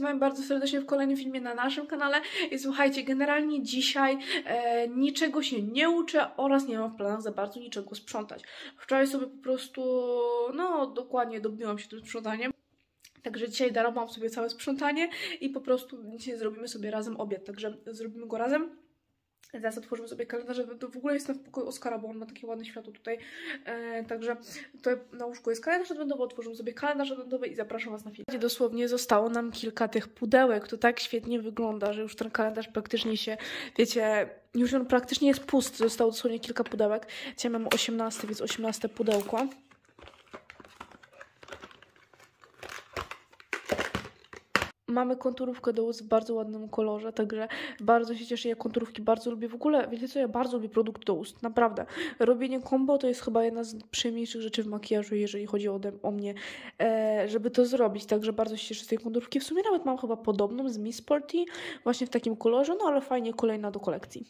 Wami bardzo serdecznie w kolejnym filmie na naszym kanale. I słuchajcie, generalnie dzisiaj niczego się nie uczę oraz nie mam w planach za bardzo niczego sprzątać. Wczoraj sobie po prostu, no dokładnie dobiłam się tym sprzątaniem. Także dzisiaj darowałam sobie całe sprzątanie i po prostu dzisiaj zrobimy sobie razem obiad. Także zrobimy go razem. Zaraz otworzymy sobie kalendarz. To w ogóle jestem w pokoju Oskara, bo on ma takie ładne światło tutaj. Także tutaj na łóżku jest kalendarz adwentowy. Otworzymy sobie kalendarz adwentowy i zapraszam Was na film. Dosłownie zostało nam kilka tych pudełek. To tak świetnie wygląda, że już ten kalendarz praktycznie się, wiecie, już on praktycznie jest pusty. Zostało dosłownie kilka pudełek. Dzisiaj mamy 18, więc 18 pudełko. Mamy konturówkę do ust w bardzo ładnym kolorze, także bardzo się cieszę, ja konturówki bardzo lubię. W ogóle, wiecie co, ja bardzo lubię produkt do ust, naprawdę. Robienie combo to jest chyba jedna z przyjemniejszych rzeczy w makijażu, jeżeli chodzi o mnie, żeby to zrobić. Także bardzo się cieszę z tej konturówki. W sumie nawet mam chyba podobną z Miss Sporty, właśnie w takim kolorze, no ale fajnie, kolejna do kolekcji.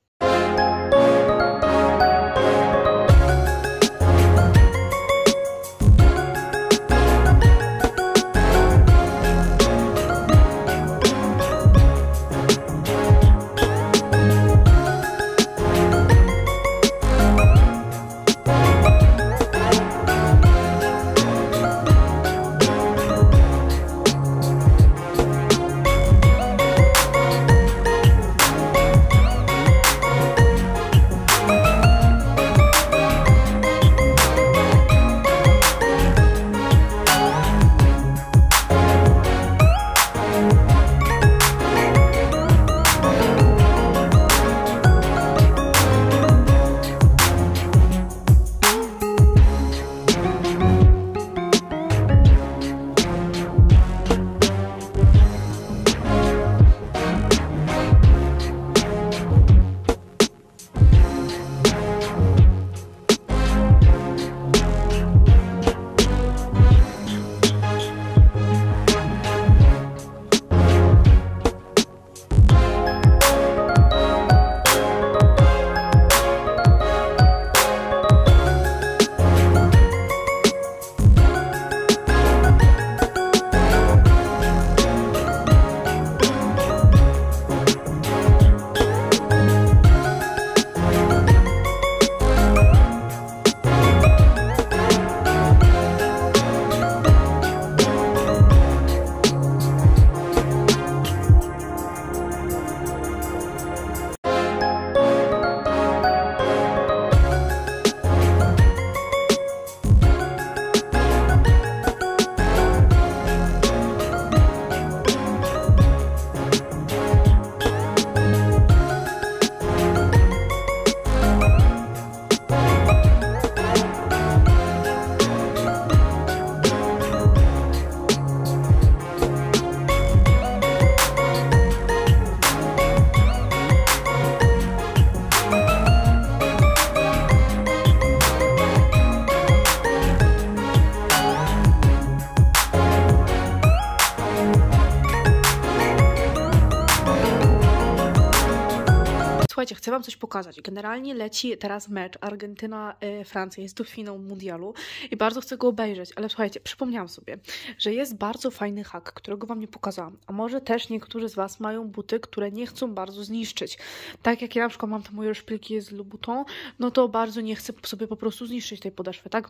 Słuchajcie, chcę Wam coś pokazać. Generalnie leci teraz mecz Argentyna-Francja. Jest to finał mundialu i bardzo chcę go obejrzeć. Ale słuchajcie, przypomniałam sobie, że jest bardzo fajny hak, którego Wam nie pokazałam. A może też niektórzy z Was mają buty, które nie chcą bardzo zniszczyć. Tak jak ja na przykład mam te moje szpilki z Louboutin, no to bardzo nie chcę sobie po prostu zniszczyć tej podeszwy, tak?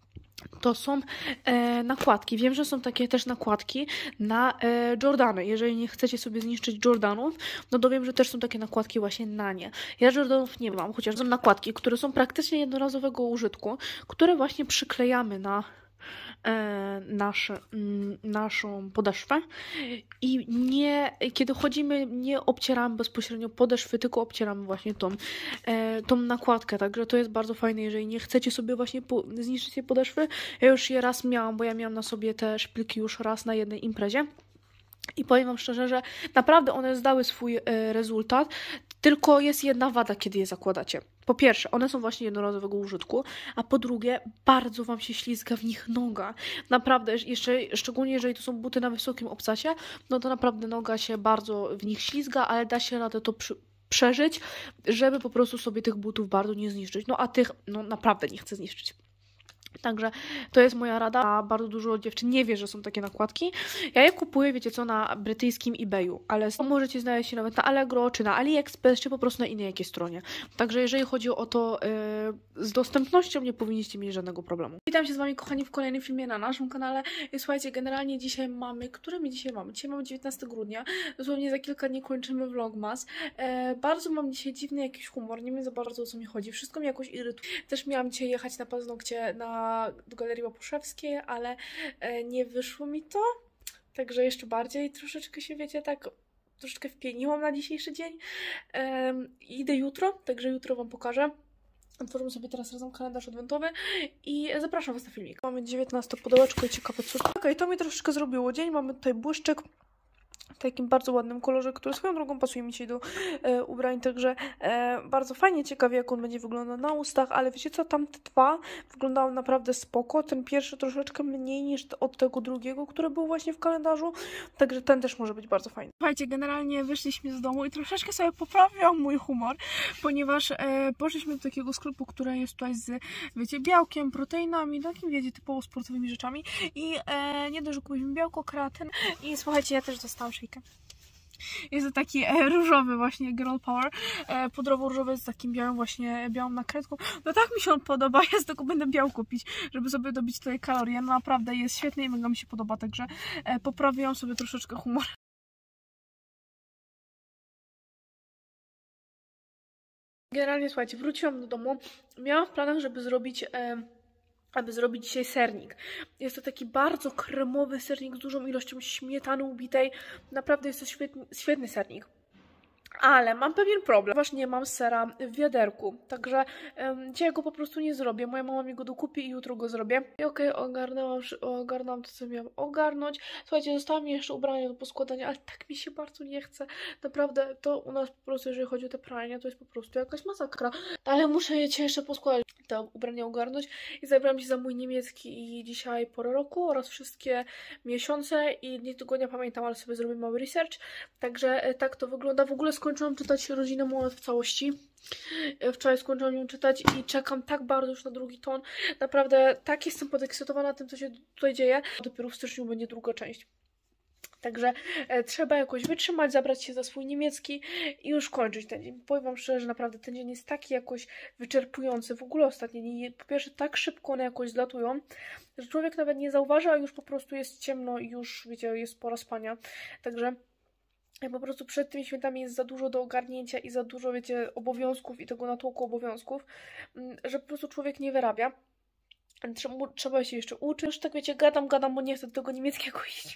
To są nakładki. Wiem, że są takie też nakładki na Jordany. Jeżeli nie chcecie sobie zniszczyć Jordanów, no to wiem, że też są takie nakładki właśnie na nie. Ja Jordanów nie mam, chociaż są nakładki, które są praktycznie jednorazowego użytku, które właśnie przyklejamy na naszą podeszwę i kiedy chodzimy, nie obcieramy bezpośrednio podeszwy, tylko obcieramy właśnie tą nakładkę, także to jest bardzo fajne, jeżeli nie chcecie sobie właśnie zniszczyć tej podeszwy. Ja już je raz miałam, bo ja miałam na sobie te szpilki już raz na jednej imprezie. I powiem Wam szczerze, że naprawdę one zdały swój rezultat, tylko jest jedna wada, kiedy je zakładacie. Po pierwsze, one są właśnie jednorazowego użytku, a po drugie, bardzo Wam się ślizga w nich noga. Naprawdę, szczególnie jeżeli to są buty na wysokim obcasie, no to naprawdę noga się bardzo w nich ślizga, ale da się radę to przeżyć, żeby po prostu sobie tych butów bardzo nie zniszczyć. No a tych, no naprawdę nie chcę zniszczyć. Także to jest moja rada, a bardzo dużo dziewczyn nie wie, że są takie nakładki. Ja je kupuję, wiecie co, na brytyjskim eBayu, ale możecie znaleźć je nawet na Allegro, czy na AliExpress, czy po prostu na innej jakiejś stronie. Także jeżeli chodzi o to z dostępnością, nie powinniście mieć żadnego problemu. Witam się z wami, kochani, w kolejnym filmie na naszym kanale. I słuchajcie, generalnie dzisiaj mamy, który my dzisiaj mamy? Dzisiaj mamy 19 grudnia, dosłownie za kilka dni kończymy vlogmas. Bardzo mam dzisiaj dziwny jakiś humor, nie wiem za bardzo o co mi chodzi, wszystko mnie jakoś irytuje. Też miałam dzisiaj jechać na paznokcie do Galerii Łapuszewskiej, ale nie wyszło mi to, także jeszcze bardziej troszeczkę się, wiecie, tak troszeczkę wpieniłam na dzisiejszy dzień. Idę jutro, także jutro wam pokażę. Otworzymy sobie teraz razem kalendarz adwentowy i zapraszam was na filmik. Mamy 19 pudełeczko i ciekawe cóż. Okej, to mi troszeczkę zrobiło dzień. Mamy tutaj błyszczyk w takim bardzo ładnym kolorze, który swoją drogą pasuje mi dzisiaj do ubrań, także bardzo fajnie, ciekawie jak on będzie wyglądał na ustach, ale wiecie co, tamte dwa wyglądały naprawdę spoko, ten pierwszy troszeczkę mniej niż od tego drugiego, który był właśnie w kalendarzu, także ten też może być bardzo fajny. Słuchajcie, generalnie wyszliśmy z domu i troszeczkę sobie poprawiłam mój humor, ponieważ poszliśmy do takiego sklepu, który jest tutaj z, wiecie, białkiem, proteinami, takim, wiecie, typowo sportowymi rzeczami i nie dość, że kupiliśmy białko, kreatyn i słuchajcie, ja też dostałam szejkę. Jest to taki różowy właśnie Girl Power, pudrowo-różowy z takim białym właśnie, białą nakrętką. No tak mi się on podoba, ja z tego będę białko pić, żeby sobie dobić tutaj kalorie. No naprawdę jest świetny i mega mi się podoba, także poprawiłam sobie troszeczkę humor. Generalnie słuchajcie, wróciłam do domu, miałam w planach, żeby zrobić dzisiaj sernik. Jest to taki bardzo kremowy sernik z dużą ilością śmietany ubitej. Naprawdę jest to świetny sernik. Ale mam pewien problem, ponieważ nie mam sera w wiaderku, także dzisiaj go po prostu nie zrobię. Moja mama mi go dokupi i jutro go zrobię. I okej, ogarnęłam to, co miałam ogarnąć. Słuchajcie, zostało mi jeszcze ubrania do poskładania, ale tak mi się bardzo nie chce. Naprawdę, to u nas po prostu, jeżeli chodzi o te prania, to jest po prostu jakaś masakra. Ale muszę je dzisiaj jeszcze poskładać, te ubrania ogarnąć. I zabrałam się za mój niemiecki i dzisiaj porę roku oraz wszystkie miesiące i dni tygodnia pamiętam, ale sobie zrobię mały research. Także tak to wygląda. W ogóle skończyłam czytać Rodzinę Monet w całości. Wczoraj skończyłam ją czytać i czekam tak bardzo już na drugi ton. Naprawdę tak jestem podekscytowana tym, co się tutaj dzieje. Dopiero w styczniu będzie druga część. Także trzeba jakoś wytrzymać, zabrać się za swój niemiecki i już kończyć ten dzień. Powiem wam szczerze, że naprawdę ten dzień jest taki jakoś wyczerpujący. W ogóle ostatnie dni, po pierwsze tak szybko one jakoś zlatują, że człowiek nawet nie zauważa, a już po prostu jest ciemno i już, wiecie, jest pora spania. Także po prostu przed tymi świętami jest za dużo do ogarnięcia i za dużo, wiecie, obowiązków i tego natłoku obowiązków, że po prostu człowiek nie wyrabia. Trzeba się jeszcze uczyć. Już tak, wiecie, gadam, bo nie chcę do tego niemieckiego iść.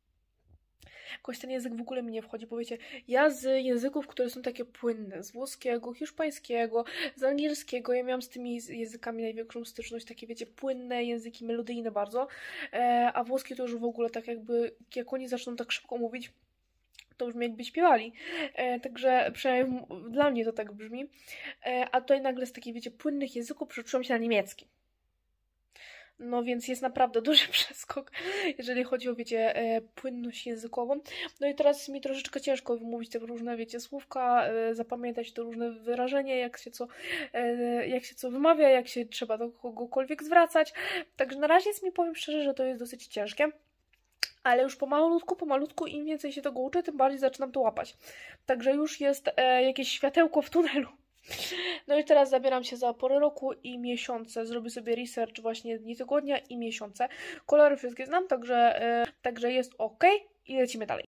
Jakoś ten język w ogóle mi nie wchodzi, bo wiecie, ja z języków, które są takie płynne, z włoskiego, hiszpańskiego, z angielskiego, ja miałam z tymi językami największą styczność, takie wiecie, płynne języki, melodyjne bardzo, a włoski to już w ogóle tak jakby, jak oni zaczną tak szybko mówić, to brzmi jakby śpiewali, także przynajmniej dla mnie to tak brzmi, a tutaj nagle z takich, wiecie, płynnych języków przeczułam się na niemiecki. No więc jest naprawdę duży przeskok, jeżeli chodzi o, wiecie, płynność językową. No i teraz mi troszeczkę ciężko wymówić te różne, wiecie, słówka, zapamiętać te różne wyrażenia, jak się co wymawia, jak się trzeba do kogokolwiek zwracać. Także na razie jest mi, powiem szczerze, że to jest dosyć ciężkie. Ale już pomalutku, im więcej się tego uczę, tym bardziej zaczynam to łapać. Także już jest jakieś światełko w tunelu. No i teraz zabieram się za porę roku i miesiące. Zrobię sobie research właśnie dni tygodnia i miesiące. Kolory wszystkie znam, także jest ok i lecimy dalej.